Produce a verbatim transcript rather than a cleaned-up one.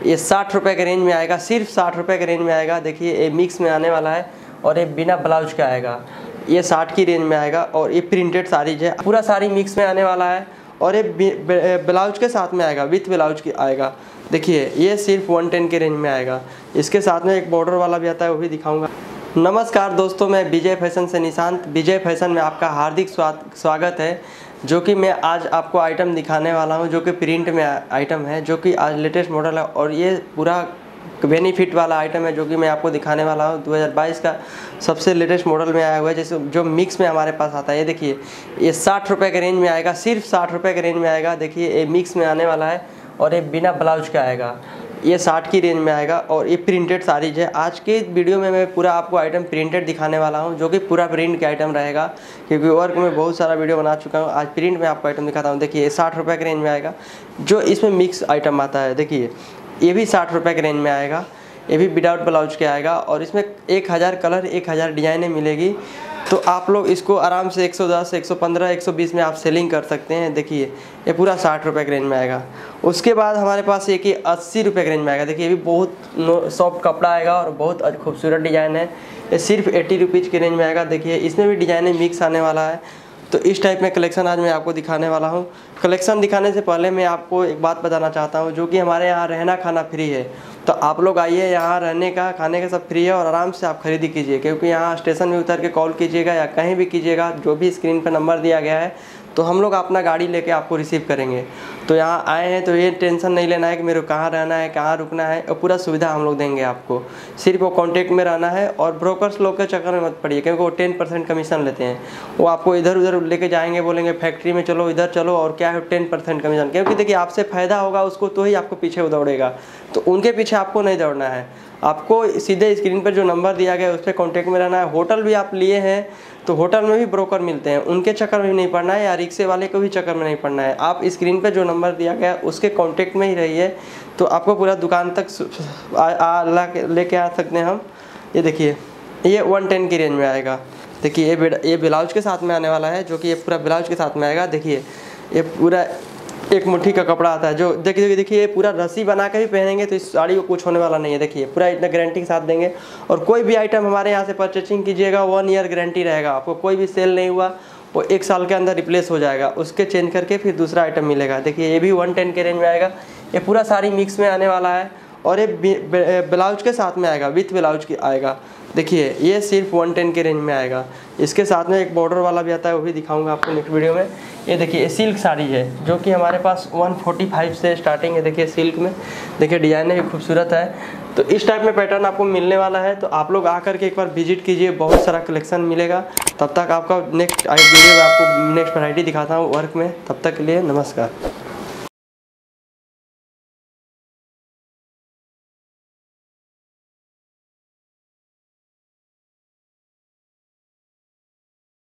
ये साठ रुपये के रेंज में आएगा, सिर्फ साठ रुपये के रेंज में आएगा। देखिए ये मिक्स में आने वाला है और ये बिना ब्लाउज का आएगा, ये साठ की रेंज में आएगा। और ये प्रिंटेड साड़ीज है, पूरा साड़ी मिक्स में आने वाला है और ये ब्लाउज के साथ में आएगा, विथ ब्लाउज की आएगा। देखिए ये सिर्फ वन टेन के रेंज में आएगा। इसके साथ में एक बॉर्डर वाला भी आता है, वो भी दिखाऊंगा। नमस्कार दोस्तों, मैं विजय फैशन से निशांत। विजय फैशन में आपका हार्दिक स्वागत है। जो कि मैं आज आपको आइटम दिखाने वाला हूं, जो कि प्रिंट में आइटम है, जो कि आज लेटेस्ट मॉडल है और ये पूरा बेनिफिट वाला आइटम है, जो कि मैं आपको दिखाने वाला हूं। दो हज़ार बाईस का सबसे लेटेस्ट मॉडल में आया हुआ है, जैसे जो मिक्स में हमारे पास आता है। ये देखिए ये साठ रुपये के रेंज में आएगा, सिर्फ साठ रुपये के रेंज में आएगा। देखिए ये मिक्स में आने वाला है और ये बिना ब्लाउज का आएगा, ये साठ की रेंज में आएगा और ये प्रिंटेड साड़ीज है। आज के वीडियो में मैं पूरा आपको आइटम प्रिंटेड दिखाने वाला हूं, जो कि पूरा प्रिंट का आइटम रहेगा, क्योंकि वर्क में बहुत सारा वीडियो बना चुका हूं। आज प्रिंट में आपको आइटम दिखाता हूं। देखिए ये साठ रुपये के रेंज में आएगा, जो इसमें मिक्स आइटम आता है। देखिए ये भी साठ रुपये के रेंज में आएगा, ये भी विदाउट ब्लाउज के आएगा और इसमें एक हज़ार कलर, एक हज़ार डिज़ाइनें मिलेगी। तो आप लोग इसको आराम से एक सौ दस, एक सौ पंद्रह, एक सौ बीस में आप सेलिंग कर सकते हैं। देखिए ये पूरा साठ रुपये के रेंज में आएगा। उसके बाद हमारे पास एक ही अस्सी रुपये के रेंज में आएगा। देखिए ये भी बहुत सॉफ्ट कपड़ा आएगा और बहुत खूबसूरत डिज़ाइन है। ये सिर्फ एट्टी रुपीज़ के रेंज में आएगा। देखिए इसमें भी डिज़ाइनें मिक्स आने वाला है। तो इस टाइप में कलेक्शन आज मैं आपको दिखाने वाला हूँ। कलेक्शन दिखाने से पहले मैं आपको एक बात बताना चाहता हूँ, जो कि हमारे यहाँ रहना खाना फ्री है। तो आप लोग आइए, यहाँ रहने का खाने का सब फ्री है और आराम से आप खरीदी कीजिए, क्योंकि यहाँ स्टेशन में उतर के कॉल कीजिएगा या कहीं भी कीजिएगा, जो भी स्क्रीन पर नंबर दिया गया है, तो हम लोग अपना गाड़ी लेके आपको रिसीव करेंगे। तो यहाँ आए हैं तो ये टेंशन नहीं लेना है कि मेरे को कहाँ रहना है, कहाँ रुकना है, और पूरा सुविधा हम लोग देंगे आपको। सिर्फ वो कॉन्टेक्ट में रहना है और ब्रोकर्स लोग के चक्कर में मत पड़िए, क्योंकि वो टेन परसेंट कमीशन लेते हैं। वो आपको इधर उधर लेके जाएंगे, बोलेंगे फैक्ट्री में चलो, इधर चलो, और क्या है टेन परसेंट कमीशन। क्योंकि देखिए आपसे फ़ायदा होगा उसको, तो ही आपको पीछे दौड़ेगा। तो उनके पीछे आपको नहीं दौड़ना है, आपको सीधे स्क्रीन पर जो नंबर दिया गया है उस पर कॉन्टेक्ट में रहना है। होटल भी आप लिए हैं तो होटल में भी ब्रोकर मिलते हैं, उनके चक्कर में भी नहीं पड़ना है, या रिक्शे वाले को भी चक्कर में नहीं पड़ना है। आप स्क्रीन पे जो नंबर दिया गया है उसके कांटेक्ट में ही रहिए, तो आपको पूरा दुकान तक ला के लेके आ सकते हैं हम। ये देखिए ये वन टेन की रेंज में आएगा। देखिए ये ये ब्लाउज के साथ में आने वाला है, जो कि ये पूरा ब्लाउज के साथ में आएगा। देखिए ये पूरा एक मुट्ठी का कपड़ा आता है, जो देखिए देखिए ये पूरा रस्सी बना के भी पहनेंगे तो इस साड़ी को कुछ होने वाला नहीं है। देखिए पूरा इतना गारंटी के साथ देंगे। और कोई भी आइटम हमारे यहाँ से परचेसिंग कीजिएगा, वन ईयर गारंटी रहेगा। आपको कोई भी सेल नहीं हुआ वो एक साल के अंदर रिप्लेस हो जाएगा, उसके चेंज करके फिर दूसरा आइटम मिलेगा। देखिए ये भी वन टेन के रेंज में आएगा। ये पूरा साड़ी मिक्स में आने वाला है और ये ब्लाउज के साथ में आएगा, विथ ब्लाउज की आएगा। देखिए ये सिर्फ वन टेन के रेंज में आएगा। इसके साथ में एक बॉर्डर वाला भी आता है, वो भी दिखाऊंगा आपको नेक्स्ट वीडियो में। ये देखिए ये सिल्क साड़ी है, जो कि हमारे पास वन फोर्टी फाइव से स्टार्टिंग है। देखिए सिल्क में देखिए डिज़ाइन भी खूबसूरत है। तो इस टाइप में पैटर्न आपको मिलने वाला है। तो आप लोग आकर के एक बार विजिट कीजिए, बहुत सारा कलेक्शन मिलेगा। तब तक आपका नेक्स्ट वीडियो में आपको नेक्स्ट वैरायटी दिखाता हूँ वर्क में। तब तक के लिए नमस्कार।